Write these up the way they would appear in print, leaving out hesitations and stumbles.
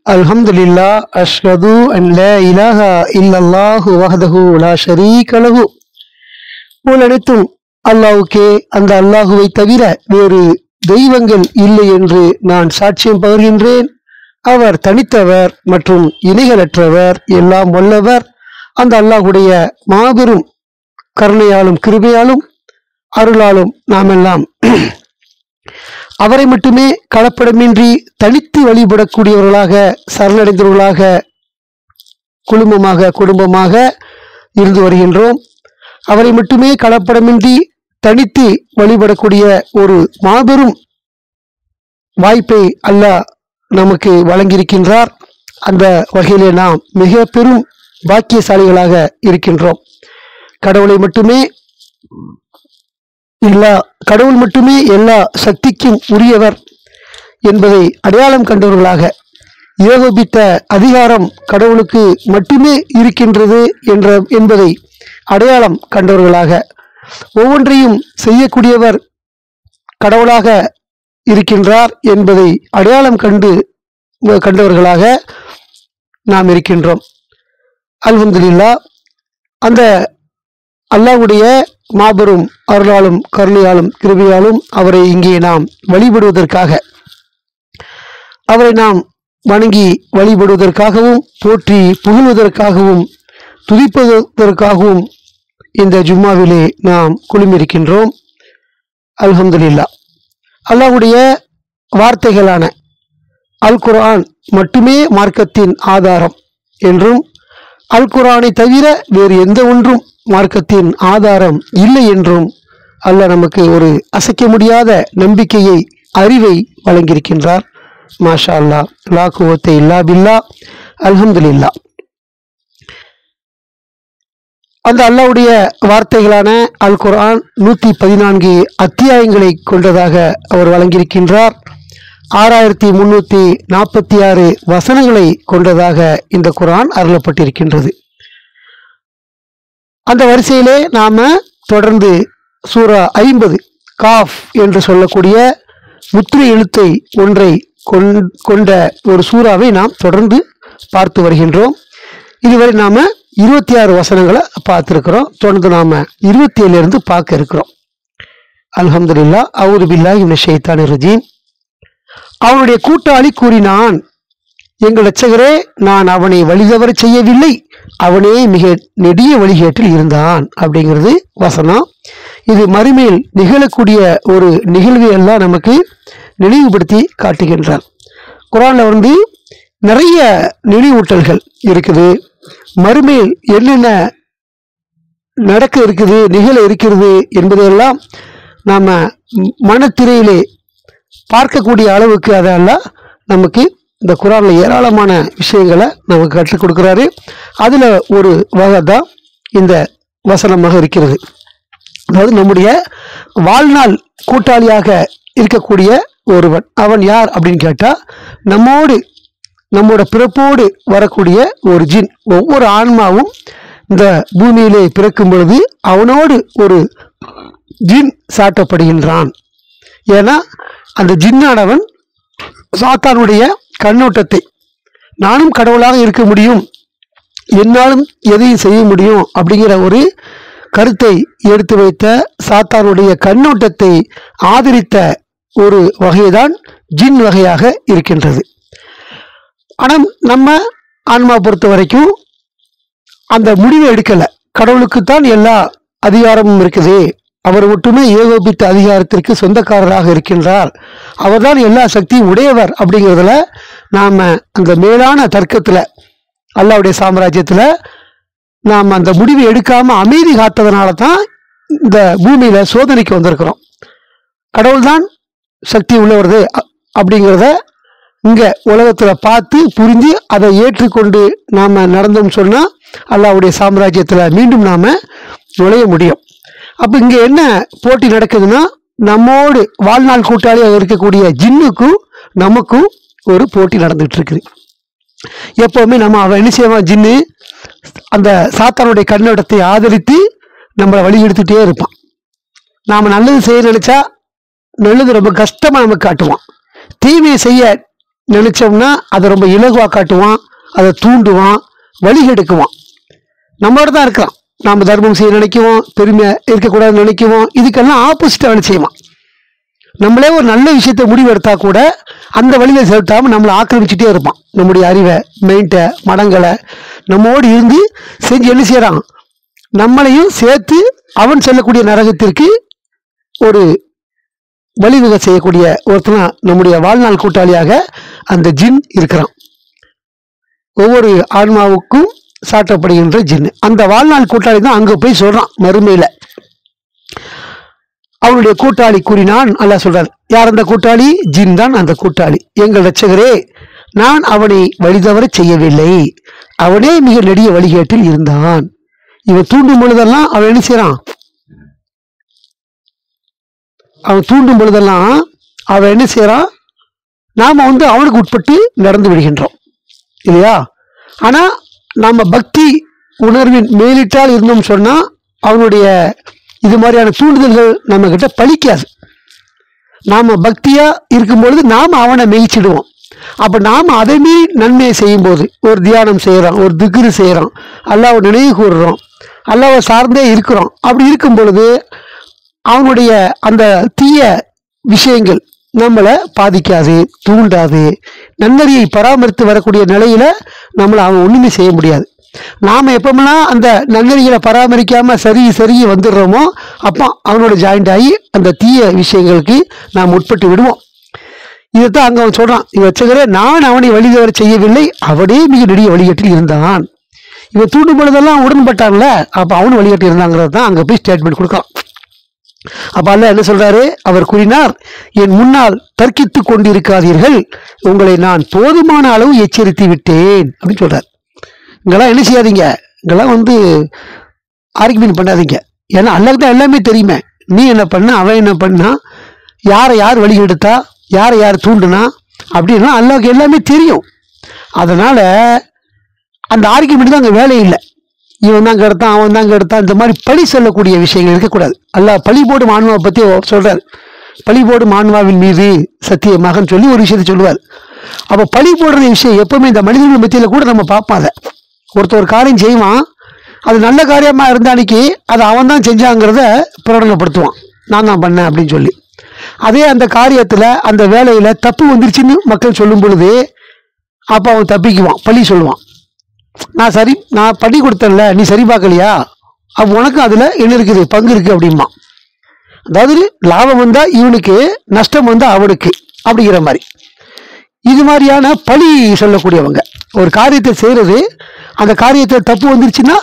Alhamdulillah, ashhadu an la ilaha illallah wahdahu la sharika lahu. போலனைத்தும் அல்லாஹ்வுக்கே, அந்த அல்லாஹுவை தவிர வேறு தெய்வங்கள் இல்லை என்று நான் சாட்சியம் பகர்கின்றேன். அவர் தனித்தவர் மற்றும் இணைகளற்றவர், எல்லாம் வல்லவர். அந்த அல்லாஹ்வுடைய மாபெரும் கருணையாலும் கிருபையாலும் அருளாலும் நாமெல்லாம் அவரை மட்டுமே கலப்படமின்றி தனித்து வழிபடக்கூடியவர்களாக, சரணடைந்தவர்களாக, குடும்பமாக இருந்து வருகின்றோம். அவரை மட்டுமே கலப்படமின்றி தனித்து வழிபடக்கூடிய ஒரு மாபெரும் வாய்ப்பை அல்லாஹ் நமக்கு வழங்கியிருக்கின்றார். அந்த வகையிலே நாம் மிக பெரும் பாக்கியசாலிகளாக இருக்கின்றோம். கடவுள் மட்டுமே எல்லா சக்திக்கும் உரியவர் என்பதை அடையாளம் கண்டவர்களாக, ஏகோபித்த அதிகாரம் கடவுளுக்கு மட்டுமே இருக்கின்றது என்பதை அடையாளம் கண்டவர்களாக, ஒவ்வொன்றையும் செய்யக்கூடியவர் கடவுளாக இருக்கின்றார் என்பதை அடையாளம் கண்டவர்களாக நாம் இருக்கின்றோம். அல்ஹம்துலில்லாஹ். அந்த அல்லாஹ்வுடைய மாபெரும் அருளாலும் கருணையாலும் கிருபையாலும் அவரை இங்கே நாம் வழிபடுவதற்காக, அவரை நாம் வணங்கி வழிபடுவதற்காகவும் போற்றி புகழ்வதற்காகவும் துதிப்பதற்காகவும் இந்த ஜும்மாவிலே நாம் குழுமியிருக்கின்றோம். அல்ஹம்துலில்லாஹ். அல்லாஹ்வுடைய வார்த்தைகளான அல் குர்ஆன் மட்டுமே மார்க்கத்தின் ஆதாரம் என்றும், அல் குர்ஆனை தவிர வேறு எந்த ஒன்றும் மார்க்கத்தின் ஆதாரம் இல்லை என்றும் அல்லாஹ் நமக்கு ஒரு அசைக்க முடியாத நம்பிக்கையை, அறிவை வழங்கியிருக்கின்றார். மாஷா அல்லாஹ், லா குவத்த இல்லா பில்லா. அல்ஹம்துலில்லாஹ். அந்த அல்லாஹ்வுடைய வார்த்தைகளான அல் குர்ஆன் 114 அத்தியாயங்களை கொண்டதாக அவர் வழங்கியிருக்கின்றார். 6346 வசனங்களை கொண்டதாக இந்த குர்ஆன் அருளப்பட்டிருக்கின்றது. அந்த வரிசையிலே நாம தொடர்ந்து சூரா 50 காஃப் என்று சொல்லக்கூடிய முத்திரை எழுத்தை ஒன்றை கொண்ட ஒரு சூறாவை நாம் தொடர்ந்து பார்த்து வருகின்றோம். இதுவரை நாம 26 வசனங்களை பார்த்திருக்கிறோம். தொடர்ந்து நாம 27 இருந்து பார்க்க இருக்கிறோம். அல்ஹம்துலில்லாஹ். அஊது பில்லாஹி மினஷ் ஷைத்தானிர் ரஜீம். அவனுடைய கூட்டாளி கூறினான், எங்கள் இரட்சகரே, நான் அவனை வழிதவற செய்யவில்லை, அவனே மிக நெடிய வழிகேட்டில் இருந்தான். அப்படிங்கிறது வசனம். இது மறுமையில் நிகழக்கூடிய ஒரு நிகழ்வை எல்லாம் நமக்கு நினைவுபடுத்தி காட்டுகின்றார். குர்ஆன்ல நிறைய நினைவூட்டல்கள் இருக்குது. மறுமையில் என்னென்ன நடக்க இருக்குது, நிகழ இருக்கிறது என்பதையெல்லாம் நாம மனத்திரையிலே பார்க்கக்கூடிய அளவுக்கு அதெல்லாம் நமக்கு இந்த குர்ஆன்ல ஏராளமான விஷயங்களை நமக்கு கற்றுக் கொடுக்கிறாரு. அதுல ஒரு வகை தான் இந்த வசனமாக இருக்கிறது. அதாவது நம்முடைய வாழ்நாள் கூட்டாளியாக இருக்கக்கூடிய ஒருவன், அவன் யார் அப்படின்னு கேட்டா, நம்மோட பிறப்போடு வரக்கூடிய ஒரு ஜின். ஒவ்வொரு ஆன்மாவும் இந்த பூமியிலே பிறக்கும் பொழுது அவனோடு ஒரு ஜின் சாட்டப்படுகின்றான். ஏன்னா அந்த ஜின்னானவன் சாத்தானுடைய கண்ணோட்டத்தை, நானும் கடவுளாக இருக்க முடியும், என்னாலும் எதையும் செய்ய முடியும் அப்படிங்கிற ஒரு கருத்தை எடுத்து வைத்த சாத்தானுடைய கண்ணோட்டத்தை ஆதரித்த ஒரு வகைதான் ஜின் வகையாக இருக்கின்றது. ஆனால் நம்ம ஆன்மா பொறுத்த வரைக்கும் அந்த முடிவை எடுக்கல. கடவுளுக்குத்தான் எல்லா அதிகாரமும் இருக்குது, அவர் மட்டுமே ஏகோபித்த அதிகாரத்திற்கு சொந்தக்காரராக இருக்கின்றார், அவர்தான் எல்லா சக்தியும் உடையவர் அப்படிங்கிறதுல நாம அந்த மேலான தர்க்கத்துல, அல்லாஹ்வுடைய சாம்ராஜ்யத்துல நாம் அந்த முடிவை எடுக்காம அமைதி காத்ததுனால தான் இந்த பூமியில சோதனைக்கு வந்திருக்கிறோம். கடவுள் தான் சக்தி உள்ளவரது அப்படிங்கிறத இங்க உலகத்துல பார்த்து புரிஞ்சு அதை ஏற்றுக்கொண்டு நாம நடந்தோம் சொன்னா அல்லாஹ்வுடைய சாம்ராஜ்யத்துல மீண்டும் நாம நுழைய முடியும். அப்ப இங்க என்ன போட்டி நடக்குதுன்னா, நம்மோடு வாழ்நாள் கூட்டாளியாக இருக்கக்கூடிய ஜின்னுக்கும் நமக்கும் ஒரு போட்டி நடந்துட்டு இருக்குது. எப்பவுமே நம்ம அவன் என்ன செய்வான், ஜின்னு அந்த சாத்தானுடைய கண்ணோட்டத்தை ஆதரித்து நம்மளை வழி எடுத்துட்டே இருப்பான். நாம நல்லது செய்ய நினைச்சா நல்லது ரொம்ப கஷ்டமா நமக்கு காட்டுவான், தீமையை செய்ய நினைச்சோம்னா அதை ரொம்ப இலகுவாக காட்டுவான், அதை தூண்டுவான், வழி எடுக்குவான். நம்மளோட தான் இருக்கிறான். நாம் தர்மம் செய்ய நினைக்குவோம், பெருமை இருக்கக்கூடாதுன்னு நினைக்குவோம். இதுக்கெல்லாம் ஆப்போசிட்டாக வேலை செய்வோம். நம்மளே ஒரு நல்ல விஷயத்த முடிவெடுத்தா கூட அந்த வழியில் செலுத்தாமல் நம்மளை ஆக்கிரமிச்சுட்டே இருப்பான். நம்முடைய அறிவை, மைண்டை, மடங்களை நம்மோடு இருந்து செஞ்சு என்ன செய்யறான், நம்மளையும் சேர்த்து அவன் செல்லக்கூடிய நரகத்திற்கு ஒரு வழிவகை செய்யக்கூடிய ஒருத்தனா நம்முடைய வாழ்நாள் கூட்டாளியாக அந்த ஜின் இருக்கிறான். ஒவ்வொரு ஆன்மாவுக்கும் சாட்டப்படுகின்ற ஜின் அந்த வாழ்நாள் கூட்டாளி தான் அங்க போய் சொல்றான். மறுமையில அவனுடைய கூட்டாளி கூறினான். அல்லாஹ் சொல்றார், யார் அந்த கூட்டாளி? ஜின் தான் அந்த கூட்டாளி. எங்கள் இரட்சகரே, நான் அவனை வழிதவற செய்யவில்லை, அவனே மிக நெடிய வழிகேட்டில் இருந்தான். இவன் தூண்டும் பொழுதெல்லாம் அவன் என்ன செய்யறான், அவன் தூண்டும் பொழுதெல்லாம் அவன் என்ன செய்யறான், நாம அவனுக்கு உட்பட்டு நடந்து விடுகின்றோம் இல்லையா? ஆனா நம்ம பக்தி உணர்வின் மேலிட்டால் இருந்தோம் சொன்னா அவனுடைய இது மாதிரியான தூண்டுதல்கள் நம்ம கிட்ட பலிக்காது. நாம பக்தியா இருக்கும் பொழுது நாம அவனை மெய்ச்சிடுவோம். அப்ப நாம அதை மீறி நன்மையை செய்யும் போது, ஒரு தியானம் செய்யறோம், ஒரு திக்ரு செய்யறோம், அல்லாஹ்வை நினைவு கூறுறோம், அல்லாஹ்வை சார்ந்தே இருக்கிறோம். அப்படி இருக்கும் பொழுது அவனுடைய அந்த தீய விஷயங்கள் நம்மளை பாதிக்காது, தூண்டாது. நன்னறியை பராமரித்து வரக்கூடிய நிலையில நம்மளை அவன் ஒண்ணுமே செய்ய முடியாது. நாம எப்பமெல்லாம் அந்த நன்னறிகளை பராமரிக்காம சரி வந்துடுறோமோ அப்போ அவனோட ஜாயிண்ட் ஆகி அந்த தீய விஷயங்களுக்கு நாம் உட்பட்டு விடுவோம். இதைத்தான் அங்க அவன் சொல்றான், இவன் வச்சுக்கிற நான் அவனை வழிதவற செய்யவில்லை, அவனே மிக நெடிய வழிகேட்டில் இருந்தான். இவன் தூண்டும் பொழுதெல்லாம் உடன்பட்டான்ல, அப்ப அவனு வழிகேட்டில் இருந்தாங்கிறது தான் அங்க போய் ஸ்டேட்மெண்ட் கொடுக்கலாம். அப்ப அல்லாஹ் என்ன சொல்றாரு, அவர் கூறினார், என் முன்னால் தர்க்கித்து கொண்டிருக்காதீர்கள், உங்களை நான் போதுமான அளவு எச்சரித்து விட்டேன் அப்படின்னு சொல்றாரு. இங்கெல்லாம் என்ன செய்யாதீங்க, இங்கெல்லாம் ஆர்கியூமெண்ட் பண்ணாதீங்க. ஏன்னா அல்லாஹ்க்கு தான் எல்லாமே தெரியுமே. நீ என்ன பண்ண, அவன் என்ன பண்ணா, யாரை யார் வழி எடுத்தா, யாரை யார் தூண்டுனா அப்படின்னா அல்லாஹ்க்கு எல்லாமே தெரியும். அதனால அந்த ஆர்கியூமெண்ட் தான் அங்கே வேலை இல்லை. இவன் தான் கெடுத்தான், அவன் தான் கெடுத்தான், இந்த மாதிரி பழி சொல்லக்கூடிய விஷயங்கள் இருக்கக்கூடாது. அல்லாஹ் பழி போடும் ஆன்மாவை பற்றி சொல்றாரு. பழி போடும் ஆன்மாவின் மீது சத்தியமாகன்னு சொல்லி ஒரு விஷயத்தை சொல்லுவார். அப்போ பழி போடுற விஷயம் எப்பவுமே இந்த மனிதர்கள் மத்தியில் கூட நம்ம பார்ப்போம். அதை ஒருத்தர் ஒரு காரியம் செய்வான், அது நல்ல காரியமாக இருந்த அன்னைக்கு அதை அவன் தான் செஞ்சாங்கிறத பிரகடனப்படுத்துவான், நான் தான் பண்ணேன் அப்படின்னு சொல்லி. அதே அந்த காரியத்தில் அந்த வேலையில் தப்பு வந்துருச்சுன்னு மக்கள் சொல்லும் பொழுது அப்போ அவன் தப்பிக்குவான், பழி சொல்லுவான். நான் பண்ணி கொடுத்தேன்ல, நீ சரி பார்க்கலையா, அப்போ உனக்கும் அதில் என்ன இருக்குது, பங்கு இருக்குது அப்படிமா. அதாவது லாபம் வந்தால் இவனுக்கு, நஷ்டம் வந்தால் அவனுக்கு அப்படிங்கிற மாதிரி. இது மாதிரியான பழி சொல்லக்கூடியவங்க ஒரு காரியத்தை செய்யறது, அந்த காரியத்தில் தப்பு வந்துருச்சுன்னா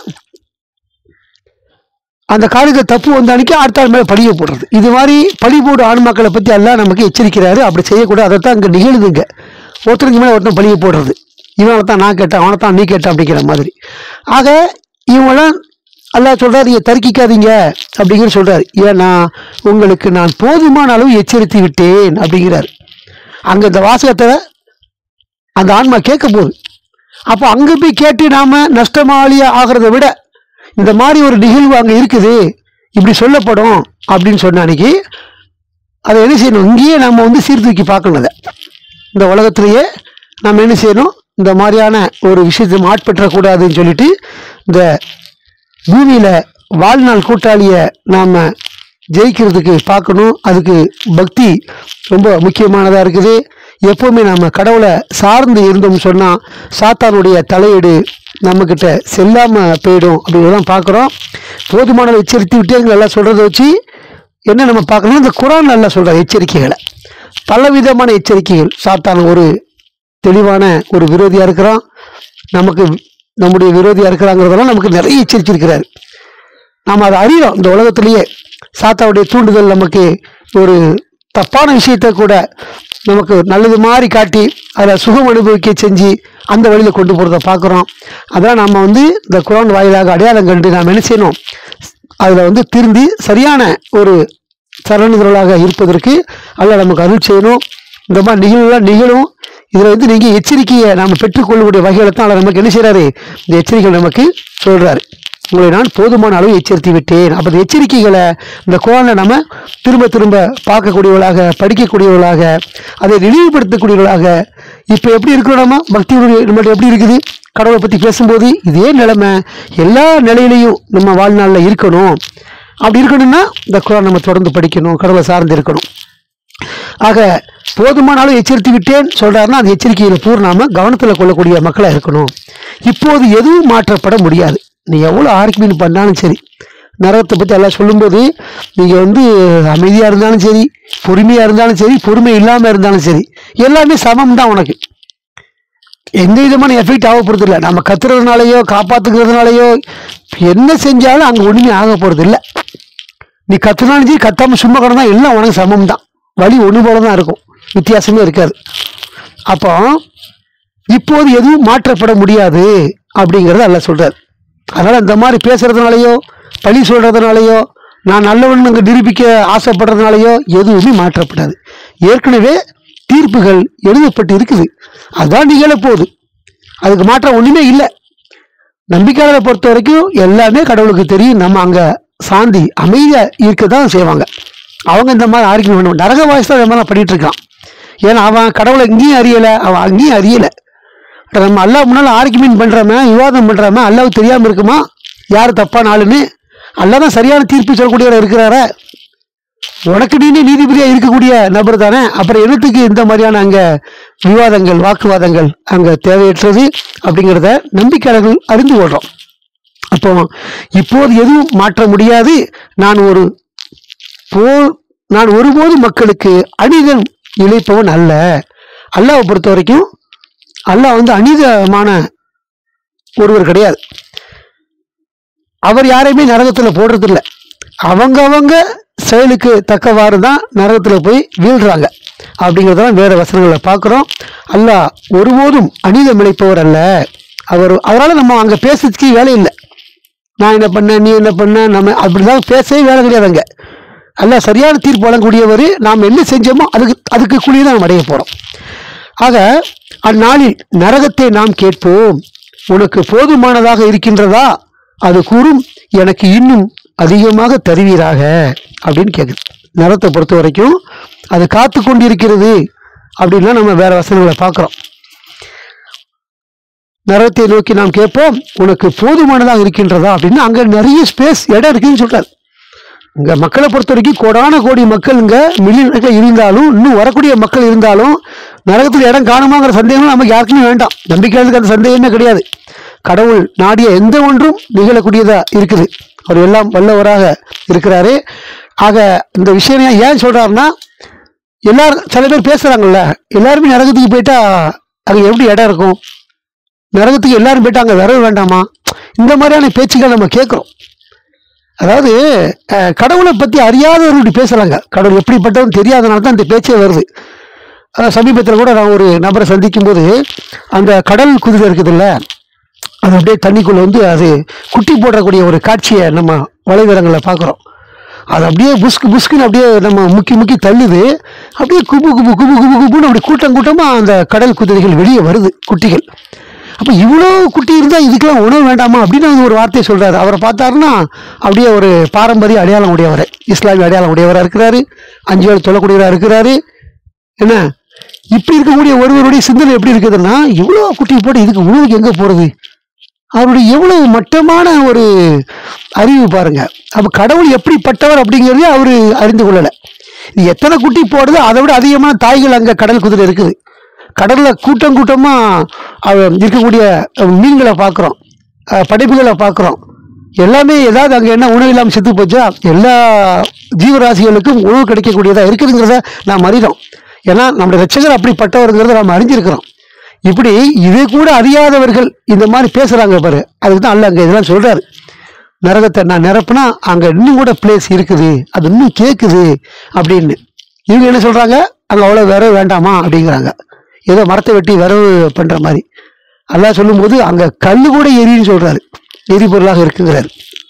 அந்த காரியத்தை தப்பு வந்த அன்னைக்கு அடுத்த ஆள் மேலே பழியை போடுறது. இது மாதிரி பழி போடும் ஆன்மாக்களை பற்றி எல்லாம் நமக்கு எச்சரிக்கிறாரு. அப்படி செய்யக்கூடாது. அதைத்தான் அங்கே நிகழுதுங்க. ஒருத்தருக்கு மேலே ஒருத்தன் பழியை போடுறது, இவனை தான் நான் கேட்டேன், அவனை தான் நீ கேட்ட அப்படிங்கிற மாதிரி. ஆக இவங்களாம் அல்லாஹ் சொல்றாரு, நீங்க தர்க்கிக்காதீங்க அப்படிங்கிற சொல்றாரு. ஏன்னா உங்களுக்கு நான் போதுமான அளவு எச்சரித்து விட்டேன் அப்படிங்கிறார். அங்க இந்த வாசகத்தை அந்த ஆன்மா கேட்க போகுது. அப்போ அங்க போய் கேட்டு நாம நஷ்டமாளியா ஆகிறத விட இந்த மாதிரி ஒரு நிகழ்வு அங்க இருக்குது, இப்படி சொல்லப்படும் அப்படின்னு சொன்ன அன்னைக்கு அதை என்ன செய்யணும், இங்கேயே நம்ம சீர்தூக்கி பார்க்கணும். இந்த உலகத்திலேயே நம்ம என்ன செய்யணும், இந்த மாதிரியான ஒரு விஷயத்தை ஆட்பற்றக்கூடாதுன்னு சொல்லிட்டு இந்த பூமியில வாழ்நாள் கூட்டாளியை நாம ஜெயிக்கிறதுக்கு பார்க்கணும். அதுக்கு பக்தி ரொம்ப முக்கியமானதாக இருக்குது. எப்பவுமே நம்ம கடவுளை சார்ந்து இருந்தோம்னு சொன்னால் சாத்தானுடைய தலையீடு நம்மக்கிட்ட செல்லாமல் போயிடும் அப்படிங்கிறதான் பார்க்குறோம். போதுமான எச்சரித்து விட்டு எல்லாம் சொல்கிறத வச்சு என்ன நம்ம பார்க்கணும், இந்த குரான் நல்லா சொல்கிற எச்சரிக்கைகளை, பலவிதமான எச்சரிக்கைகள். சாத்தான் ஒரு தெளிவான ஒரு விரோதியாக இருக்கிறான், நமக்கு நம்முடைய விரோதியாக இருக்கிறாங்கிறதெல்லாம் நமக்கு நிறைய எச்சரிச்சிருக்கிறார். நாம் அதை அறிகிறோம். இந்த உலகத்திலேயே சாத்தாவுடைய தூண்டுதல் நமக்கு ஒரு தப்பான விஷயத்தை கூட நமக்கு நல்லது மாதிரி காட்டி அதில் சுகம் அனுபவிக்க செஞ்சு அந்த வழியில் கொண்டு போகிறத பார்க்குறோம். அதெல்லாம் நம்ம இந்த குரான் வாயிலாக அடையாளம் கண்டு நாம் என்ன செய்யணும், அதில் திருந்தி சரியான ஒரு சரணுதலாக இருப்பதற்கு அல்ல நமக்கு அருள் செய்யணும். இந்த மாதிரி நிகழ்வுலாம் நிகழும். இதில் நீங்கள் எச்சரிக்கையை நாம் பெற்றுக்கொள்ளக்கூடிய வகையில் தான் நமக்கு என்ன செய்கிறாரு, இந்த எச்சரிக்கை நமக்கு சொல்கிறாரு. உங்களை நான் போதுமான அளவு எச்சரித்து விட்டேன். அப்போ எச்சரிக்கைகளை இந்த குர்ஆனை நம்ம திரும்ப திரும்ப பார்க்கக்கூடியவர்களாக, படிக்கக்கூடியவர்களாக, அதை நினைவுபடுத்தக்கூடியவர்களாக. இப்போ எப்படி இருக்கிறோம்? நம்ம பக்தியுடைய நம்மகிட்ட எப்படி இருக்குது? கடவுளை பற்றி பேசும்போது இதே நிலைமை எல்லா நிலையிலையும் நம்ம வாழ்நாளில் இருக்கணும். அப்படி இருக்கணும்னா இந்த குர்ஆன் நம்ம தொடர்ந்து படிக்கணும், கடவுளை சார்ந்து இருக்கணும். ஆக போதுமான அளவு எச்சரித்து விட்டேன் சொல்றாருன்னா அந்த எச்சரிக்கையில் பூர்ணாம கவனத்தில் கொள்ளக்கூடிய மக்களாக இருக்கணும். இப்போது எதுவும் மாற்றப்பட முடியாது. நீ எவ்வளோ ஆர்கியூமெண்ட் பண்ணாலும் சரி, நரகத்தை பற்றி எல்லாம் சொல்லும்போது நீங்கள் அமைதியாக இருந்தாலும் சரி, பொறுமையாக இருந்தாலும் சரி, பொறுமை இல்லாமல் இருந்தாலும் சரி, எல்லாமே சமம் தான். உனக்கு எந்த விதமான எஃபெக்ட் ஆக போகிறது இல்லை. நம்ம கத்துறதுனாலையோ காப்பாற்றுக்கிறதுனாலையோ என்ன செஞ்சாலும் அங்கே ஒன்றுமே ஆக போகிறது இல்லை. நீ கத்துனாலும் சரி, கத்தாமல் சும்மா கிடந்தா எல்லாம் உனக்கு சமம் தான். வழி ஒன்று போல தான் இருக்கும், வித்தியாசமே இருக்காது. அப்போ இப்போது எதுவும் மாற்றப்பட முடியாது அப்படிங்கிறத அல்லாஹ் சொல்றார். அதனால் இந்த மாதிரி பேசுறதுனாலையோ பழி சொல்றதுனாலையோ நான் நல்லவன் அங்கே நிரூபிக்க ஆசைப்படுறதுனாலையோ எதுவுமே மாற்றப்படாது. ஏற்கனவே தீர்ப்புகள் எழுதப்பட்டு இருக்குது, அதுதான் நிகழப்போகுது. அதுக்கு மாற்றம் ஒன்றுமே இல்லை. நம்பிக்கையாளரை பொறுத்த வரைக்கும் எல்லாமே கடவுளுக்கு தெரியும். நம்ம அங்கே சாந்தி அமைதியாக இருக்க தான் செய்வாங்க. அவங்க இந்த மாதிரி ஆர்கியூமெண்ட் பண்ணுவாங்க. நரக வாய்ஸ் தான் இந்த மாதிரிலாம் பண்ணிட்டு இருக்கான். ஏன்னா அவன் கடவுளை இங்கேயும் அறியலை, அவன் அங்கேயும் அறியலை. நம்ம அல்லாஹ் முன்னால் ஆர்கியூமெண்ட் பண்ணுறாம, விவாதம் பண்ணுறாம அல்லாஹ்வுக்கு தெரியாமல் இருக்குமா யார் தப்பான ஆளுன்னு? அல்லாஹ் தான் சரியான தீர்ப்பு சொல்லக்கூடியவர் இருக்கிறார. உனக்கு நீதிபதியாக இருக்கக்கூடிய நபர் தானே. அப்புறம் என்னத்துக்கு இந்த மாதிரியான அங்கே விவாதங்கள், வாக்குவாதங்கள் அங்கே தேவையற்றது அப்படிங்கிறத நம்பிக்கையாளர்கள் அறிந்து கொள்கிறோம். அப்போ இப்போது எதுவும் மாற்ற முடியாது. நான் ஒருபோதும் மக்களுக்கு அநீதம் இழைப்பவன் அல்ல. அல்லாஹ்வை பொறுத்த வரைக்கும் அல்லாஹ் அநீதமான ஒருவர் கிடையாது. அவர் யாரையுமே நரகத்தில் போடுறதில்லை. அவங்க செயலுக்கு தக்கவாறு தான் நரகத்தில் போய் வீழ்றாங்க அப்படிங்கிறதான் வேற வசனங்களை பார்க்குறோம். அல்லாஹ் ஒருபோதும் அநீதம் இழைப்பவர் அல்ல. அவரால் நம்ம அங்கே பேசுறதுக்கு வேலை இல்லை. நான் என்ன பண்ணேன், நீ என்ன பண்ண, நம்ம அப்படிதான் பேசவே வேலை கிடையாதுங்க. அல்லாஹ் சரியான தீர்ப்பு வழங்கக்கூடியவர். நாம் என்ன செஞ்சோமோ அதுக்கு கூலியை தான் நம்ம அடைய போகிறோம். ஆக அந்நாளில் நரகத்தை நாம் கேட்போம், உனக்கு போதுமானதாக இருக்கின்றதா? அது கூறும், எனக்கு இன்னும் அதிகமாக தருவீராக அப்படின்னு கேட்குது. நரகத்தை பொறுத்த வரைக்கும் அது காத்து கொண்டிருக்கிறது அப்படின்லாம் நம்ம வேற வசனங்களை பார்க்குறோம். நரகத்தை நோக்கி நாம் கேட்போம், உனக்கு போதுமானதாக இருக்கின்றதா அப்படின்னா அங்கே நிறைய ஸ்பேஸ், இடம் இருக்குன்னு சொல்றாரு. இங்கே மக்களை பொறுத்த வரைக்கும் கோடான கோடி மக்கள் இங்கே மில்லியன் இருந்தாலும், இன்னும் வரக்கூடிய மக்கள் இருந்தாலும் நரகத்தில் இடம் காணுமாங்கிற சந்தேகம் நமக்கு யாருக்குமே வேண்டாம். நம்பிக்கையாளருக்கு அந்த சந்தேகமே கிடையாது. கடவுள் நாடிய எந்த ஒன்றும் நிகழக்கூடியதா இருக்குது. அவர் எல்லாம் வல்லவராக இருக்கிறாரு. ஆக இந்த விஷயம் ஏன் சொல்றாருன்னா, எல்லாரும் சில பேர் பேசுறாங்கல்ல, எல்லாருமே நரகத்துக்கு போயிட்டா அங்கே எப்படி இடம் இருக்கும்? நரகத்துக்கு எல்லாரும் போயிட்டா அங்கே வரவே வேண்டாமா? இந்த மாதிரியான பேச்சுக்கள் நம்ம கேட்குறோம். அதாவது கடவுளை பற்றி அறியாதவர்கள் பேசலாங்க. கடவுள் எப்படிப்பட்டவன்னு தெரியாதனால தான் இந்த பேச்சே வருது. சமீபத்தில் கூட நான் ஒரு நபரை சந்திக்கும் போது அந்த கடல் குதிரை இருக்குதுல்ல, அது அப்படியே தண்ணிக்குள்ளே அது குட்டி போடக்கூடிய ஒரு காட்சியை நம்ம வலைதளங்களில் பார்க்குறோம். அது அப்படியே புஸ்குன்னு அப்படியே நம்ம முக்கி தள்ளுது. அப்படியே குபுன்னு அப்படி கூட்டமாக அந்த கடல் குதிரைகள் வெளியே வருது, குட்டிகள். அப்போ இவ்வளோ குட்டி இருந்தால் இதுக்கெல்லாம் உணவு வேண்டாமா அப்படின்னு ஒரு வார்த்தையை சொல்கிறாரு. அவரை பார்த்தாருன்னா அப்படியே ஒரு பாரம்பரிய அடையாளம் உடையவர், இஸ்லாமிய அடையாளம் உடையவராக இருக்கிறாரு, 5 வேளை தொழக்கூடியவராக இருக்கிறாரு. என்ன இப்படி இருக்கக்கூடிய ஒருவருடைய சிந்தனை எப்படி இருக்குதுன்னா, இவ்வளோ குட்டி போட்டு இதுக்கு உணவுக்கு எங்கே போகிறது? அவருடைய எவ்வளவு மட்டமான ஒரு அறிவு பாருங்க. அப்போ கடவுள் எப்படிப்பட்டவர் அப்படிங்கிறதே அவர் அறிந்து கொள்ளலை. இது எத்தனை குட்டி போடுது, அதை விட அதிகமான தாய்கள் அங்கே கடல் குதிரை இருக்குது. கடலில் கூட்டமாக இருக்கக்கூடிய மீன்களை பார்க்குறோம், படைப்புகளை பார்க்குறோம். எல்லாமே ஏதாவது அங்கே என்ன உணவு இல்லாமல் செத்து போச்சா? எல்லா ஜீவராசிகளுக்கும் உணவு கிடைக்கக்கூடியதாக இருக்குதுங்கிறத நாம் அறிகிறோம். ஏன்னா நம்முடைய ரட்சகர் அப்படிப்பட்டவருங்கிறத நாம் அறிஞ்சிருக்கிறோம். இப்படி இது கூட அறியாதவர்கள் இந்த மாதிரி பேசுகிறாங்க பாரு, அதுக்கு தான் அல்ல அங்கே இதெல்லாம் சொல்கிறாரு. நரகத்தை நான் நிரப்புனா அங்கே இன்னும் கூட பிளேஸ் இருக்குது, அது இன்னும் கேட்குது அப்படின்னு. இவங்க என்ன சொல்கிறாங்க, அங்கே அவ்வளோ விரவு வேண்டாமா அப்படிங்கிறாங்க. ஏதோ மரத்தை வெட்டி விரவு பண்ணுற மாதிரி. அல்லாஹ் சொல்லும்போது அங்கே கல் கூட எரின்னு சொல்கிறாரு, எரிபொருளாக இருக்குங்கிறாரு.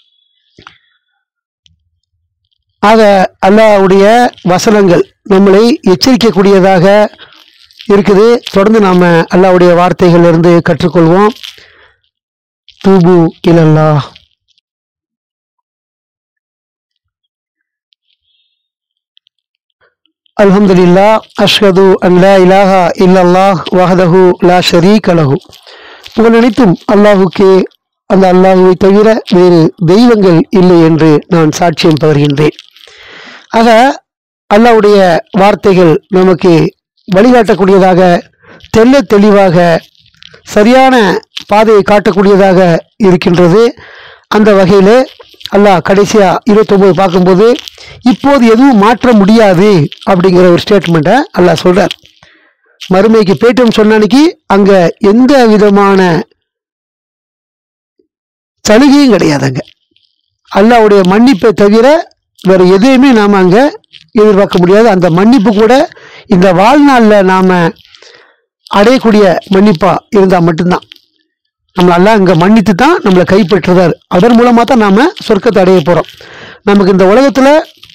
ஆக அல்லாஹ்வுடைய வசனங்கள் நம்மளை எச்சரிக்கக்கூடியதாக இருக்குது. தொடர்ந்து நாம் அல்லாஹ்வுடைய வார்த்தைகளிலிருந்து கற்றுக்கொள்வோம். தூபு இலல்லாஹ். அல்ஹம்துலில்லாஹ் அஷ்ஹது அன் லா இலாஹா இல்லல்லாஹ் வஹ்தஹு லா ஷரீக லஹு. புகழ் அனைத்தும் அல்லாஹுக்கே, அந்த அல்லாஹுவை தவிர வேறு தெய்வங்கள் இல்லை என்று நான் சாட்சியம் பகர்கின்றேன். ஆக அல்லாஹ்வுடைய வார்த்தைகள் நமக்கு வழிகாட்டக்கூடியதாக, தெள்ள தெளிவாக சரியான பாதையை காட்டக்கூடியதாக இருக்கின்றது. அந்த வகையில் அல்லாஹ் கடைசியாக 29 பார்க்கும்போது இப்போது எதுவும் மாற்ற முடியாது அப்படிங்கிற ஒரு ஸ்டேட்மெண்ட்டை அல்லாஹ் சொல்கிறார். மறுமைக்கு பேட்டும் சொன்னன்னைக்கு அங்கே எந்த விதமான சலுகையும் கிடையாதுங்க. அல்லாஹ்வுடைய மன்னிப்பை தவிர வேறு எதையுமே நாம் அங்கே எதிர்பார்க்க முடியாது. அந்த மன்னிப்பு கூட இந்த வாழ்நாளில் நாம் அடையக்கூடிய மன்னிப்பாக இருந்தால் மட்டும்தான். நம்மளெல்லாம் இங்கே மன்னித்து தான் நம்மளை கைப்பற்றுறார். அதன் மூலமாக தான் நாம் சொர்க்கத்தை அடைய போகிறோம். நமக்கு இந்த உலகத்தில்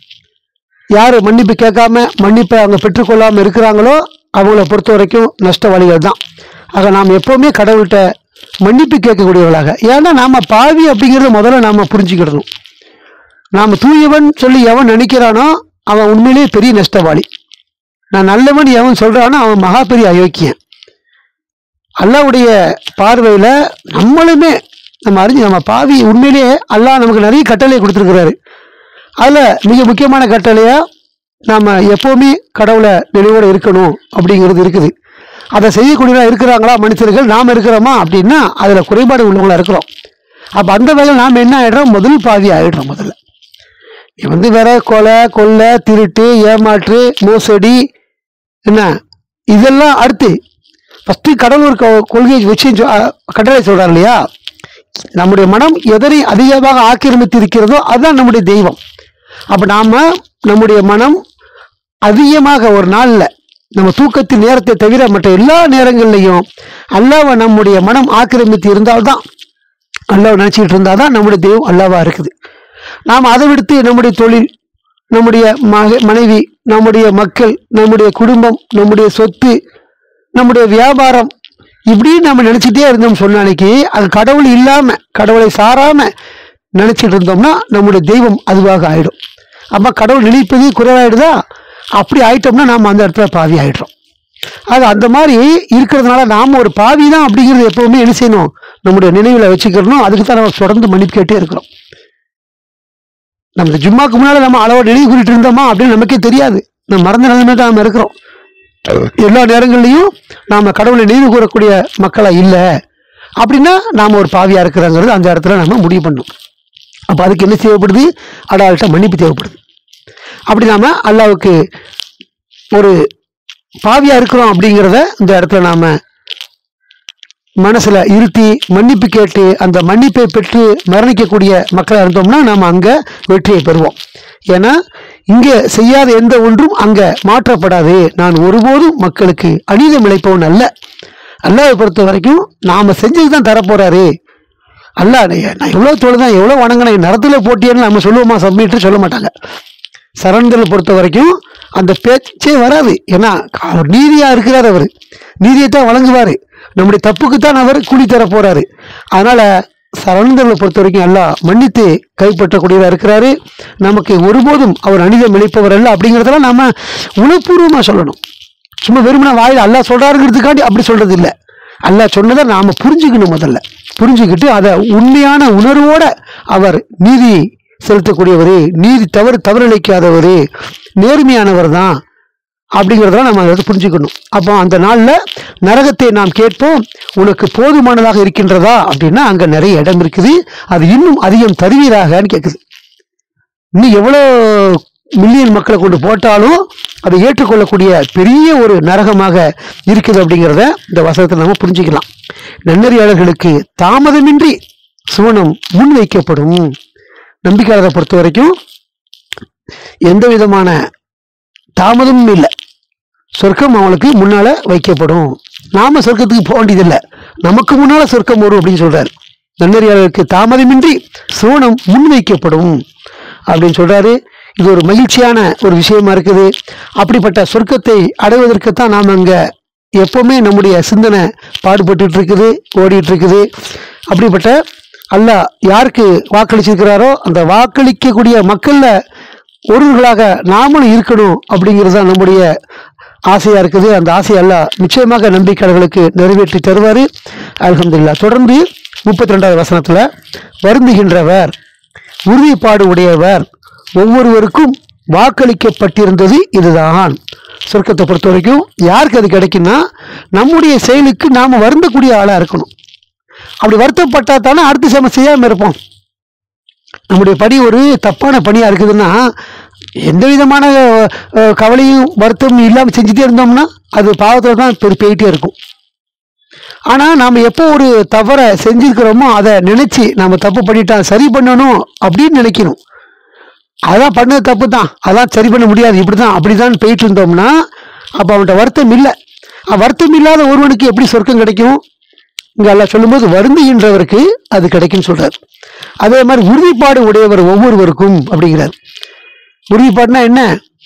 யார் மன்னிப்பு கேட்காம மன்னிப்பை அவங்க பெற்றுக்கொள்ளாமல் இருக்கிறாங்களோ அவங்கள பொறுத்த வரைக்கும் நஷ்டவாளிகள் தான். ஆக நாம் எப்போவுமே கடவுள்கிட்ட மன்னிப்பு கேட்கக்கூடியவர்களாக, ஏன்னா நாம் பாவி அப்படிங்கிறத முதல்ல நாம் புரிஞ்சுக்கிடணும். நாம் தூயவன் சொல்லி எவன் நினைக்கிறானோ அவன் உண்மையிலேயே பெரிய நஷ்டவாளி. நான் நல்லவன் எவன் சொல்கிறானோ அவன் மகா பெரிய அயோக்கியன். அல்லாஹ்வுடைய பார்வையில் நம்மளுமே நம்ம அறிஞ்சு நம்ம பாவி. உண்மையிலேயே அல்லாஹ் நமக்கு நிறைய கட்டளை கொடுத்துருக்கிறாரு. அதில் மிக முக்கியமான கட்டளையாக நாம் எப்போவுமே கடவுளை நினைவோடு இருக்கணும் அப்படிங்கிறது இருக்குது. அதை செய்யக்கூடியவர்களாக இருக்கிறாங்களா மனுஷர்கள், நாம் இருக்கிறோமா அப்படின்னா அதில் குறைபாடு உள்ளவங்களாக இருக்கிறோம். அப்போ அந்த வேலையில் நாம் என்ன ஆகிடுறோம், முதல் பாவி ஆகிடுறோம். முதல்ல வேற கொலை, திருட்டு, ஏமாற்று, மோசடி, என்ன இதெல்லாம் அடுத்து ஃபஸ்ட்டு கடவுள் ஒரு கொள்கையை வச்சு கட்டளை சொல்கிறார் இல்லையா. நம்முடைய மனம் எதனை அதிகமாக ஆக்கிரமித்து இருக்கிறதோ அதுதான் நம்முடைய தெய்வம். அப்போ நாம் நம்முடைய மனம் அதிகமாக ஒரு நாளில் நம்ம தூக்கத்தின் நேரத்தை தவிர மற்ற எல்லா நேரங்கள்லையும் அல்லாஹ்வை நம்முடைய மனம் ஆக்கிரமித்து இருந்தால்தான், அல்லாஹ்வை நினச்சிக்கிட்டு இருந்தால் தான் நம்முடைய தெய்வம் அல்லாஹ்வாக இருக்குது. நாம் அதை விடுத்து நம்முடைய தொழில், நம்முடைய மனைவி, நம்முடைய மக்கள், நம்முடைய குடும்பம், நம்முடைய சொத்து, நம்முடைய வியாபாரம், இப்படி நம்ம நினச்சிட்டே இருந்தோம் சொன்னானைக்கு அது கடவுள் இல்லாமல் கடவுளை சாராமல் நினச்சிட்டு இருந்தோம்னா நம்முடைய தெய்வம் அதுவாக ஆகிடும். அப்போ கடவுள் நினைப்பது குறைவாயிடுதா, அப்படி ஆயிட்டோம்னா நாம் அந்த இடத்துல பாவி ஆகிடுறோம். அது அந்த மாதிரி இருக்கிறதுனால நாம் ஒரு பாவி தான் அப்படிங்கிறது எப்போவுமே என்ன செய்யணும், நம்முடைய நினைவில் வச்சுக்கிறணும். அதுக்கு தான் நம்ம தொடர்ந்து மன்னிப்பு கேட்டே இருக்கிறோம். நம்ம ஜும்மாக்கு முன்னால் நம்ம அளவோட நினைவு கூறிட்டு இருந்தோமா அப்படின்னு நமக்கே தெரியாது. நம்ம மறந்த நிலைமை தான் நம்ம இருக்கிறோம். எல்லா நேரங்கள்லையும் நாம் கடவுளை நினைவு கூறக்கூடிய மக்களாக இல்லை அப்படின்னா நாம் ஒரு பாவியாக இருக்கிறாங்கிறது அந்த இடத்துல நம்ம முடிவு பண்ணணும். அப்போ அதுக்கு என்ன தேவைப்படுது, அல்லாஹ்கிட்ட மன்னிப்பு தேவைப்படுது. அப்படி நாம் அல்லாஹ்வுக்கு ஒரு பாவியாக இருக்கிறோம் அப்படிங்கிறத இந்த இடத்துல நாம் மனசில் இருத்தி மன்னிப்பு கேட்டு அந்த மன்னிப்பை பெற்று மரணிக்கக்கூடிய மக்களாக இருந்தோம்னா நாம் அங்கே வெற்றியை பெறுவோம். ஏன்னா இங்கே செய்யாத எந்த ஒன்றும் அங்கே மாற்றப்படாது. நான் ஒருபோதும் மக்களுக்கு அநீதம் இழைப்பவன் அல்ல. அல்லாஹ்வை பொறுத்த வரைக்கும் நாம் செஞ்சது தான் தரப்போறாரு. அல்லாஹ் நான் எவ்வளோ தொழுதான், எவ்வளோ வணங்கினேன், நடத்துல போட்டியன்னு நம்ம சொல்லுவோமா, சப்மிட்டு சொல்ல மாட்டாங்க. சரண்டரை பொறுத்த வரைக்கும் அந்த பேச்சே வராது. ஏன்னா அவர் நீதியாக இருக்கிறார், அவர் நீதியைத்தான் வழங்குவார். நம்முடைய தப்புக்குத்தான் அவர் கூலி தர போறாரு. அதனால சரண்டரை பொறுத்த வரைக்கும் எல்லாம் மன்னித்து கைப்பற்றக்கூடியவராக இருக்கிறாரு. நமக்கு ஒருபோதும் அவர் அநீதம் இழைப்பவர் அல்ல அப்படிங்கிறதெல்லாம் நம்ம உணர்வுபூர்வமாக சொல்லணும். சும்மா வெறுமனா வாயில் அல்லாஹ் சொல்றாருங்கிறதுக்காண்டி அப்படி சொல்றது இல்லை. அல்லாஹ் சொன்னதை நாம புரிஞ்சுக்கணும். முதல்ல புரிஞ்சுக்கிட்டு அதை உண்மையான உணர்வோட அவர் நீதி செலுத்தக்கூடியவர், நீதி தவறிழைக்காதவர், நேர்மையானவர் தான் அப்படிங்கிறதெல்லாம் நம்ம அதை புரிஞ்சுக்கணும். அப்போ அந்த நாளில் நரகத்தை நாம் கேட்போம், உனக்கு போதுமானதாக இருக்கின்றதா அப்படின்னா அங்கே நிறைய இடம் இருக்குது, அது இன்னும் அதிகம் தருவீராகன்னு கேட்குது. இன்னும் எவ்வளோ மில்லியன் மக்களை கொண்டு போட்டாலும் அதை ஏற்றுக்கொள்ளக்கூடிய பெரிய ஒரு நரகமாக இருக்குது அப்படிங்கிறத இந்த வசனத்தை நம்ம புரிஞ்சுக்கலாம். நன்னறியாளர்களுக்கு தாமதமின்றி சுவனம் முன் வைக்கப்படும். நம்பிக்கையாளரை பொறுத்த வரைக்கும் எந்த விதமான தாமதமும் இல்லை. சொர்க்கம் அவங்களுக்கு முன்னால வைக்கப்படும். நாம சொர்க்கத்துக்கு போக வேண்டியதில்லை, நமக்கு முன்னால சொர்க்கம் வரும் அப்படின்னு சொல்றாரு. நன்னறியாளருக்கு தாமதமின்றி சுவனம் முன் வைக்கப்படும் அப்படின்னு சொல்றாரு. இது ஒரு மகிழ்ச்சியான ஒரு விஷயமா இருக்குது. அப்படிப்பட்ட சொர்க்கத்தை அடைவதற்குத்தான் நாம் அங்கே எப்பவுமே நம்முடைய சிந்தனை பாடுபட்டு இருக்குது, ஓடிட்டு இருக்குது. அப்படிப்பட்ட அல்லாஹ் யாருக்கு வாக்களிச்சிருக்கிறாரோ அந்த வாக்களிக்கக்கூடிய மக்கள்ல ஒருவர்களாக நாமளும் இருக்கணும் அப்படிங்கிறது தான் நம்முடைய ஆசையா இருக்குது. அந்த ஆசை அல்லாஹ் நிச்சயமாக நம்பிக்கையாளர்களுக்கு நிறைவேற்றி தருவாரு. அல்ஹம்துலில்லாஹ். தொடர்ந்து 32வது வசனத்துல, வருந்துகின்றவர், உறுதிப்பாடு உடையவர் ஒவ்வொருவருக்கும் வாக்களிக்கப்பட்டிருந்தது இதுதான். சொர்க்கத்தை பொறுத்த வரைக்கும் யாருக்கு அது கிடைக்குன்னா, நம்முடைய செயலுக்கு நாம வருந்தக்கூடிய ஆளா இருக்கணும். அப்படி வருத்தப்பட்டா தானே அடுத்த சமயம் செய்யாம இருப்போம். நம்முடைய பணி ஒரு தப்பான பணியா இருக்குதுன்னா, எந்த விதமான கவலையும் வருத்தமும் இல்லாமல் செஞ்சுட்டே இருந்தோம்னா அது பாவத்துல தான் போயிட்டே இருக்கும். ஆனா நாம எப்போ ஒரு தவறை செஞ்சிருக்கிறோமோ அதை நினைச்சு நம்ம தப்பு பண்ணிட்டா சரி பண்ணணும் அப்படின்னு நினைக்கணும். அதான் பண்ணது தப்பு தான், அதான் சரி பண்ண முடியாது, இப்படிதான் அப்படிதான் போயிட்டு இருந்தோம்னா அப்ப அவன்கிட்ட வருத்தம் இல்லை. வருத்தம் இல்லாத ஒருவனுக்கு எப்படி சொர்க்கம் கிடைக்கும்? இங்க அல்லாஹ் சொல்லும்போது வருந்துகின்றவருக்கு அது கிடைக்கும் சொல்றார். அதே மாதிரி உறுதிப்பாடு உடையவர் ஒவ்வொருவருக்கும் அப்படிங்கிறார். உறுதிப்பாடுனா என்ன?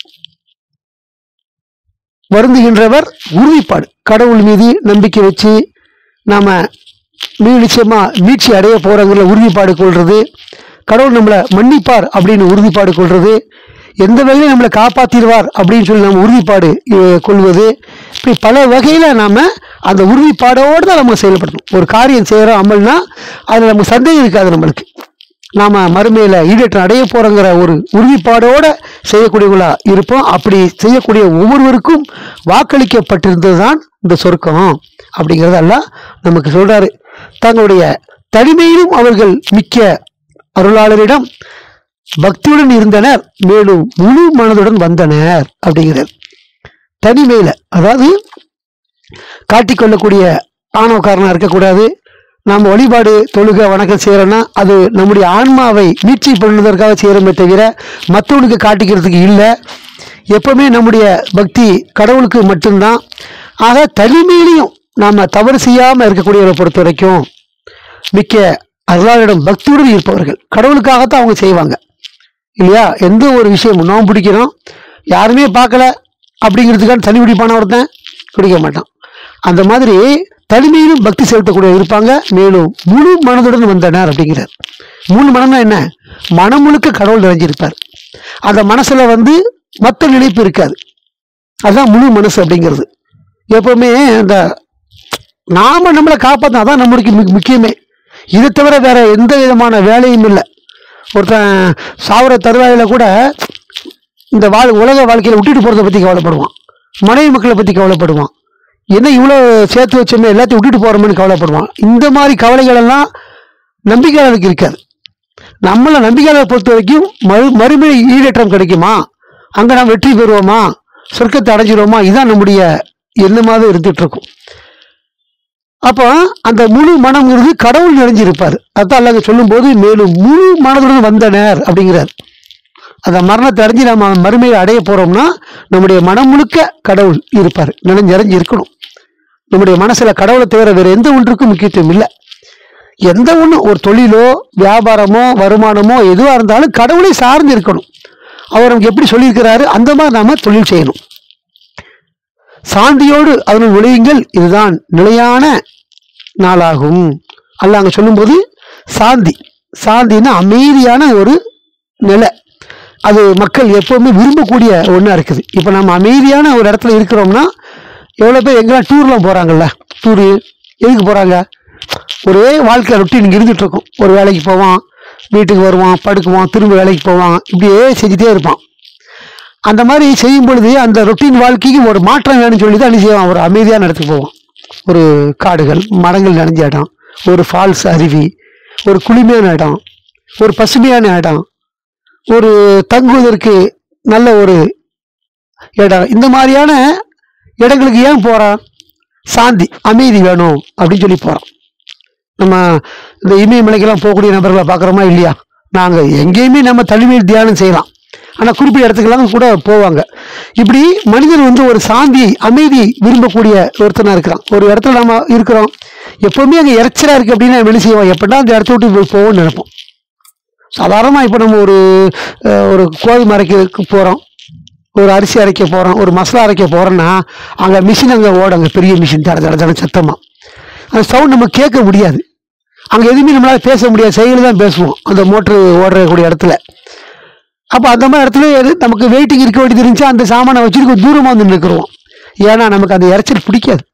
வருந்துகின்றவர் உறுதிப்பாடு, கடவுள் மீது நம்பிக்கை வச்சு நாம நிச்சயமா மீட்சி அடைய போறவங்கள உறுதிப்பாடு கொள்றது, கடவுள் நம்மளை மன்னிப்பார் அப்படின்னு உறுதிப்பாடு கொள்றது, எந்த வகையில நம்மளை காப்பாற்றிடுவார் அப்படின்னு சொல்லி நம்ம உறுதிப்பாடு கொள்வது, இப்படி பல வகையில நாம அந்த உறுதிப்பாடோடு தான் நம்ம செயல்படணும். ஒரு காரியம் செய்யறோம் அமல்னா அதுல நமக்கு சந்தேகம் இருக்காது. நம்மளுக்கு நாம மறுமையில ஈடேற்றம் அடைய போறோங்கிற ஒரு உறுதிப்பாடோட செய்யக்கூடியவங்களா இருப்போம். அப்படி செய்யக்கூடிய ஒவ்வொருவருக்கும் வாக்களிக்கப்பட்டிருந்தது தான் இந்த சொர்க்கம் அப்படிங்கிறது எல்லாம் நமக்கு சொல்றாரு. தங்களுடைய தனிமையிலும் அவர்கள் மிக்க அருளாளரிடம் பக்தியுடன் இருந்தனர், மேலும் முழு மனதுடன் வந்தனர் அப்படிங்கிறார். தனிமையில, அதாவது காட்டிக்கொள்ளக்கூடிய ஆணவக்காரனா இருக்கக்கூடாது. நாம் வழிபாடு தொழுகை வணக்கம் செய்யறோம்னா அது நம்முடைய ஆன்மாவை மீட்சி பண்ணுவதற்காக செய்யறோமே தவிர மற்றவனுக்கு காட்டிக்கிறதுக்கு இல்லை. எப்பவுமே நம்முடைய பக்தி கடவுளுக்கு மட்டும்தான். ஆக தனிமையிலையும் நாம தவறு செய்யாம இருக்கக்கூடியவரை பொறுத்த வரைக்கும் மிக்க அருளாளரிடம் பக்தியுடன் இருப்பவர்கள் கடவுளுக்காகத்தான் அவங்க செய்வாங்க இல்லையா? எந்த ஒரு விஷயம் நோம்பு பிடிக்கிறோம், யாருமே பார்க்கல அப்படிங்கிறதுக்கான தனி பிடிப்பான ஒருத்தன் பிடிக்க மாட்டான். அந்த மாதிரி தனிமையிலும் பக்தி செலுத்தக்கூடிய இருப்பாங்க. மேலும் முழு மனதுடன் வந்தனர் அப்படிங்கிறார். முழு மனம்னா என்ன? மனம் முழுக்க கடவுள் நிறைஞ்சிருப்பார். அந்த மனசுல மற்ற நினைப்பு இருக்காது. அதுதான் முழு மனசு அப்படிங்கிறது. எப்பவுமே அந்த நாம நம்மளை காப்பாற்ற அதான் நம்மளுக்கு முக்கியமே. இதை தவிர வேற எந்த விதமான வேலையும் இல்லை. ஒருத்தன் சாவர தருவாயில கூட இந்த உலக வாழ்க்கையில விட்டுட்டு போறதை பத்தி கவலைப்படுவான், மனைவி மக்களை பத்தி கவலைப்படுவான், என்ன இவ்வளோ சேர்த்து வச்சோமே எல்லாத்தையும் விட்டுட்டு போறோம்னு கவலைப்படுவான். இந்த மாதிரி கவலைகள் எல்லாம் நம்பிக்கையாளருக்கு இருக்காது. நம்மளை நம்பிக்கையாளரை பொறுத்த வரைக்கும் மறுமை ஈடேற்றம் கிடைக்குமா, அங்க நாம் வெற்றி பெறுவோமா, சொர்க்கத்தை அடைஞ்சிருவோமா, இதுதான் நம்முடைய எண்ணமாக இருந்துட்டு இருக்கும். அப்போ அந்த முழு மனம்ங்கிறது கடவுள் நிறைஞ்சிருப்பார். அதான் அல்லாஹ் சொல்லும் போது மேலும் முழு மனதுடன் வந்தனர் அப்படிங்கிறார். அந்த மரணத்தை அடைஞ்சு நம்ம மறுமையை அடைய போறோம்னா நம்முடைய மனம் முழுக்க கடவுள் இருப்பார், நிறைஞ்சு இருக்கணும். நம்முடைய மனசுல கடவுளை தவிர வேற எந்த ஒன்றுக்கும் முக்கியத்துவம் இல்லை. எந்த ஒண்ணு, ஒரு தொழிலோ வியாபாரமோ வருமானமோ எதுவா இருந்தாலும் கடவுளை சார்ந்து இருக்கணும். அவர் நமக்கு எப்படி சொல்லியிருக்கிறாரு அந்த மாதிரி நாம தொழில் செய்யணும். சாந்தியோடு அதனுள் விளையுங்கள், இதுதான் நிலையான நாளாகும். அல்ல அங்க சொல்லும் போது சாந்தின்னா அமைதியான ஒரு நிலை. அது மக்கள் எப்பவுமே விரும்பக்கூடிய ஒன்றா இருக்குது. இப்போ நம்ம அமைதியான ஒரு இடத்துல இருக்கிறோம்னா எவ்வளோ பேர் எங்கெல்லாம் டூர்லாம் போகிறாங்கல்ல, டூரு எதுக்கு போகிறாங்க? ஒரே வாழ்க்கை ரொட்டீன் இங்கே இருந்துகிட்டு இருக்கும். ஒரு வேலைக்கு போவான், வீட்டுக்கு வருவான், படுக்குவான், திரும்ப வேலைக்கு போவான், இப்படியே செஞ்சுட்டே இருப்பான். அந்த மாதிரி செய்யும் பொழுது அந்த ரொட்டீன் வாழ்க்கைக்கு ஒரு மாற்றம் வேணும்னு சொல்லி தான் என்ன செய்வான், ஒரு அமைதியான இடத்துக்கு போவான். ஒரு காடுகள் மரங்கள் நிறைஞ்ச இடம், ஒரு ஃபால்ஸ் அருவி, ஒரு குளிமையான இடம், ஒரு பசுமையான இடம், ஒரு தங்குவதற்கு நல்ல ஒரு இடம். இந்த மாதிரியான இடங்களுக்கு ஏன் போறான்? சாந்தி அமைதி வேணும் அப்படின்னு சொல்லி போறான். நம்ம இந்த இமயமலைக்கெல்லாம் போகக்கூடிய நபர்களை பார்க்குறோமா இல்லையா? நாங்கள் எங்கேயுமே நம்ம தனிமையில் தியானம் செய்யலாம், ஆனால் குறிப்பிட்ட இடத்துக்கெல்லாம் கூட போவாங்க. இப்படி மனிதன் ஒரு சாந்தி அமைதி விரும்பக்கூடிய ஒருத்தனா இருக்கிறான். ஒரு இடத்துல நம்ம இருக்கிறோம், எப்பவுமே அங்கே இறைச்சலா இருக்கு அப்படின்னா என்ன செய்வோம், எப்படா அந்த இடத்த விட்டு போய் போவோம்னு நினைப்போம். சாதாரணமாக இப்போ நம்ம ஒரு கோதுமை அரைக்க போகிறோம், ஒரு அரிசி அரைக்க போகிறோம், ஒரு மசாலா அரைக்க போகிறோன்னா அங்கே மிஷின் அங்கே ஓடுங்க, பெரிய மிஷின் தட தட தட சத்தமாக. அந்த சவுண்ட் நம்ம கேட்க முடியாது. அங்கே எதுவுமே நம்மளால் பேச முடியாது, செயல் தான் பேசுவோம் அந்த மோட்ரு ஓடுறக்கூடிய இடத்துல. அப்போ அந்த மாதிரி இடத்துல நமக்கு வெயிட்டிங் இருக்க வேண்டியது இருந்துச்சு, அந்த சாமானை வச்சுட்டு தூரமாக வந்து நிற்கிறோம். ஏன்னா நமக்கு அந்த இறைச்சல் பிடிக்காது.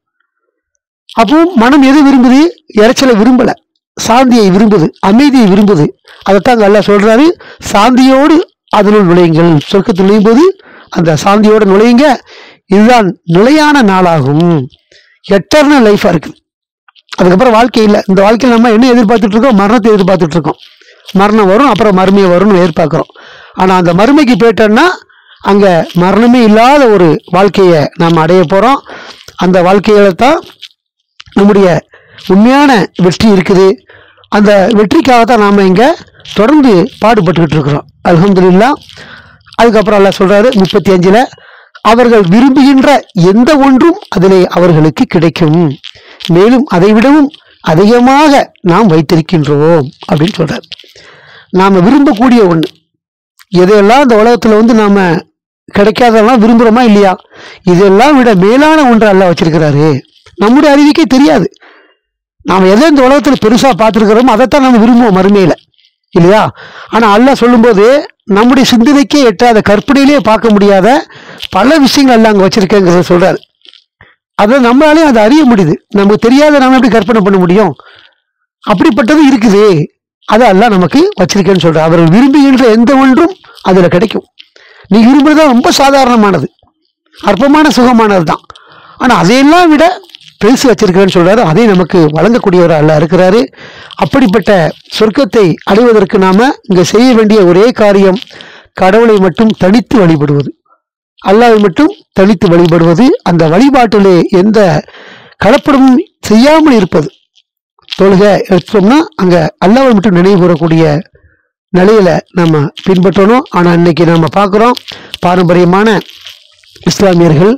அப்போ மனம் எது விரும்புது? இறைச்சலை விரும்பலை, சாந்தியை விரும்புது, அமைதியை விரும்புது. அதைத்தான் அல்லாஹ் சொல்றாரு, சாந்தியோடு அதனுள் நுழையுங்கள். சொர்க்கத்தில் நுழையும் போது அந்த சாந்தியோடு நுழையுங்க. இதுதான் நிலையான நாளாகும், எட்டர்னல் லைஃபா இருக்குது. அதுக்கப்புறம் வாழ்க்கை இல்லை. இந்த வாழ்க்கையில் நம்ம என்ன எதிர்பார்த்துட்டு இருக்கோம்? மரணத்தை எதிர்பார்த்துட்டு இருக்கோம். மரணம் வரும், அப்புறம் மறுமையை வரும்னு எதிர்பார்க்கிறோம். ஆனால் அந்த மறுமைக்கு போயிட்டோம்னா அங்கே மரணமே இல்லாத ஒரு வாழ்க்கையை நாம் அடைய போகிறோம். அந்த வாழ்க்கையில தான் நம்முடைய உண்மையான வெற்றி இருக்குது. அந்த வெற்றிக்காக தான் நாம் இங்கே தொடர்ந்து பாடுபட்டுக்கிட்டு இருக்கிறோம். அல்ஹம்துலில்லாஹ். அதுக்கப்புறம் அல்லாஹ் சொல்றாரு 35ல், அவர்கள் விரும்புகின்ற எந்த ஒன்றும் அதிலே அவர்களுக்கு கிடைக்கும், மேலும் அதை விடவும் அதிகமாக நாம் வைத்திருக்கின்றோம் அப்படின்னு சொல்றாரு. நாம் விரும்பக்கூடிய ஒன்று எதையெல்லாம் இந்த உலகத்தில் நாம் கிடைக்காதெல்லாம் விரும்புகிறோமா இல்லையா? இதெல்லாம் விட மேலான ஒன்று அல்லாஹ் வச்சிருக்கிறாரு. நம்முடைய அறிவிக்கே தெரியாது. நாம் எதை இந்த உலகத்தில் பெருசாக பார்த்துருக்கிறோமோ அதைத்தான் நம்ம விரும்புவோம் மறுமையில், இல்லையா? ஆனால் அல்லாஹ் சொல்லும்போது நம்முடைய சிந்தனைக்கே எட்டாத, கற்பனையிலேயே பார்க்க முடியாத பல விஷயங்கள் அல்லாஹ் அங்கே வச்சிருக்கேங்கிறத சொல்றாரு. அதை நம்மளாலே அதை அறிய முடியுது. நமக்கு தெரியாத நம்ம எப்படி கற்பனை பண்ண முடியும்? அப்படிப்பட்டது இருக்குது. அதை அல்லாஹ் நமக்கு வச்சிருக்கேன்னு சொல்றாரு. அவர்கள் விரும்புகின்ற எந்த ஒன்றும் அதில் கிடைக்கும். நீ விரும்புறதுதான் ரொம்ப சாதாரணமானது, அற்பமான சுகமானது தான். ஆனால் அதையெல்லாம் விட பெருசு வச்சிருக்கிறேன்னு சொல்றாரு. அதை நமக்கு வழங்கக்கூடியவர் அல்லாஹ் இருக்கிறாரு. அப்படிப்பட்ட சொர்க்கத்தை அடைவதற்கு நாம இங்க செய்ய வேண்டிய ஒரே காரியம் கடவுளை மட்டும் தனித்து வழிபடுவது, அல்லாஹ்வை மட்டும் தனித்து வழிபடுவது. அந்த வழிபாட்டிலே எந்த கலப்படமும் செய்யாமல் இருப்பது. தொழுகை எடுத்தோம்னா அங்க அல்லாஹ்வை மட்டும் நினைவு கூறக்கூடிய நிலையில நம்ம பின்பற்றணும். ஆனா இன்னைக்கு நம்ம பார்க்கிறோம், பாரம்பரியமான இஸ்லாமியர்கள்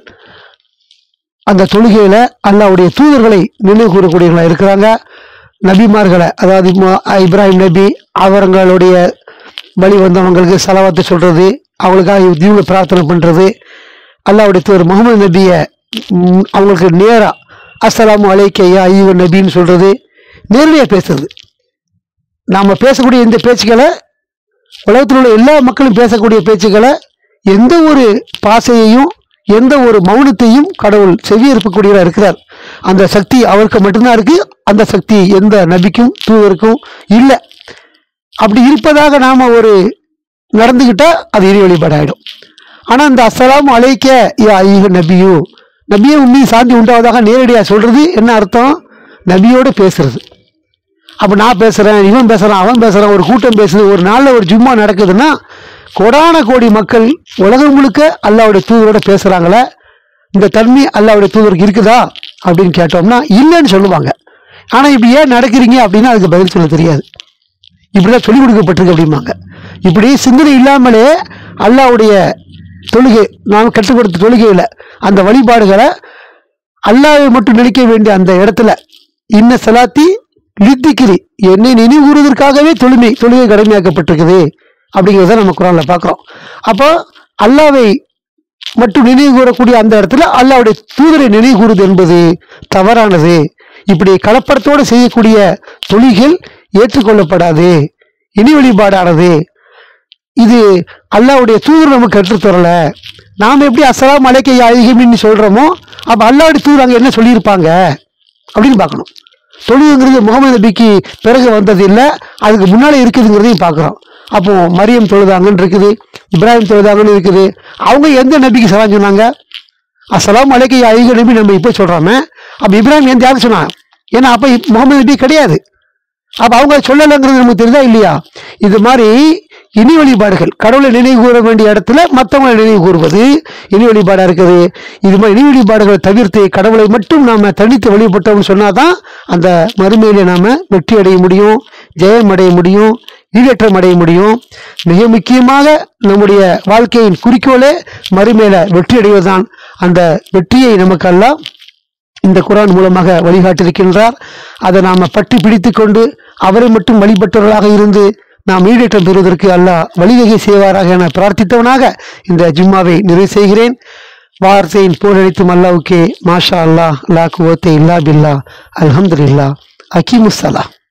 அந்த தொழுகையில அல்லாஹ்வுடைய தூதர்களை நினைவு கூறக்கூடியவர்களா இருக்கிறாங்க. நபிமார்களை, அதாவது இப்ராஹிம் நபி அவர்களுடைய வழி வந்தவங்களுக்கு சலவாத்து சொல்றது, அவங்களுக்காக இவங்க பிரார்த்தனை பண்றது, அல்லாஹ்வுடைய தூதர் முகமது நபியை அவங்களுக்கு நேரா அஸ்ஸலாமு அலைக்க யா அய்யுஹன் நபின்னு சொல்றது, நேரடியாக பேசுறது. நாம பேசக்கூடிய இந்த பேச்சுக்களை, உலகத்தில் உள்ள எல்லா மக்களும் பேசக்கூடிய பேச்சுக்களை, எந்த ஒரு பாசையையும் எந்த ஒரு மௌனத்தையும் கடவுள் செவியேற்பக்கூடியவராக இருக்கிறார். அந்த சக்தி அவருக்கு மட்டும்தான் இருக்கு. அந்த சக்தி எந்த நபிக்கும் தூதருக்கும் இல்லை. அப்படி இருப்பதாக நாம ஒரு நடந்துகிட்டா அது இறை வழிபாடு ஆயிடும். ஆனா இந்த அஸ்ஸலாமு அலைக்க யா அய்யுஹன் நபியு, நபியே உண்மையை சாந்தி உண்டாவதாக நேரடியாக சொல்றது என்ன அர்த்தம்? நபியோட பேசுறது. அப்போ நான் பேசுகிறேன், இவன் பேசுகிறான், அவன் பேசுகிறான், ஒரு கூட்டம் பேசுது, ஒரு நாளில் ஒரு ஜும்மா நடக்குதுன்னா கோடான கோடி மக்கள் உலகம் முழுக்க அல்லாஹ்வுடைய தூதரோட பேசுகிறாங்களே, இந்த தன்மை அல்லாஹ்வுடைய தூதருக்கு இருக்குதா அப்படின்னு கேட்டோம்னா இல்லைன்னு சொல்லுவாங்க. ஆனால் இப்படி ஏன் நடக்கிறீங்க அப்படின்னா அதுக்கு பதில் சொல்ல தெரியாது. இப்படிதான் சொல்லிக் கொடுக்கப்பட்டிருக்கு அப்படிம்பாங்க. இப்படி சிந்தனை இல்லாமலே அல்லாஹ்வுடைய தொழுகை, நாம் கற்றுக் கொடுத்த தொழுகையில் அந்த வழிபாடுகளை அல்லாஹ்வை மட்டும் நினைக்க வேண்டிய அந்த இடத்துல இன்ன சலாத்தி லித்திக்கிரி, என்னை நினைவு கூறுவதற்காகவே தொழுகை கடமையாக்கப்பட்டிருக்குது அப்படிங்கிறத நம்ம குர்ஆன்ல பார்க்குறோம். அப்போ அல்லாஹ்வை மட்டும் நினைவு கூறக்கூடிய அந்த இடத்துல அல்லாஹ்வுடைய தூதரை நினைவு கூறுவது என்பது தவறானது. இப்படி கலப்படத்தோடு செய்யக்கூடிய தொழுகைகள் ஏற்றுக்கொள்ளப்படாது, இனி வழிபாடானது. இது அல்லாஹ்வுடைய தூதர் நமக்கு கற்றுத்தரல. நாம் எப்படி அஸ்ஸலாமு அலைக்க யா அய்யுஹன் சொல்றோமோ, அப்போ அல்லாஹ்வுடைய தூதர் அங்கே என்ன சொல்லியிருப்பாங்க அப்படின்னு பார்க்கணும். தொழுகைங்கிறது முகமது நபிக்கு பிறகு வந்தது இல்லை, அதுக்கு முன்னாலே இருக்குதுங்கிறதையும் பார்க்குறோம். அப்போ மரியம் தொழுதாங்கன்னு இருக்குது, இப்ராஹிம் தொழுதாங்கன்னு இருக்குது. அவங்க எந்த நபிக்கு சலாம் சொன்னாங்க? அஸ்ஸலாமு அலைக்க யா அய்யுஹன் நபி நம்ம இப்போ சொல்கிறோமே. அப்போ இப்ராஹிம் எந்த யாருக்கு சொன்னாங்க? ஏன்னா அப்போ முகமது நபி கிடையாது. அப்போ அவங்க சொல்லலைங்கிறது நமக்கு தெரியுதா இல்லையா? இது மாதிரி இனி வழிபாடுகள், கடவுளை நினைவு கூற வேண்டிய இடத்துல மற்றவங்களை நினைவு கூறுவது இனி வழிபாடாக இருக்குது. இது மாதிரி இனி வழிபாடுகளை தவிர்த்து கடவுளை மட்டும் நாம் தனித்து வழிபட்டோம்னு சொன்னாதான் அந்த மறுமையிலே நாம் வெற்றி அடைய முடியும், ஜெயம் அடைய முடியும், ஈடேற்றம் அடைய முடியும். மிக முக்கியமாக நம்முடைய வாழ்க்கையின் குறிக்கோளே மறுமையில வெற்றி அடைவதுதான். அந்த வெற்றியை நமக்கு அல்லாஹ் இந்த குர்ஆன் மூலமாக வழிகாட்டியிருக்கின்றார். அதை நாம் பற்றி பிடித்து கொண்டு அவரை மட்டும் வழிபட்டவர்களாக இருந்து நாம் ஈடேற்றம் பெறுவதற்கு அல்லாஹ் வழிவகை செய்வாராக என பிரார்த்தித்தவனாக இந்த ஜும்மாவை நிறைவு செய்கிறேன். வார்த்தையின் போரடித்தும் அல்லாஹ்வுக்கே. மாஷா அல்லாஹ், லா குவத்த இல்லா பில்லா, அல்ஹம்துலில்லாஹ். அகீமுஸ்ஸலாம்.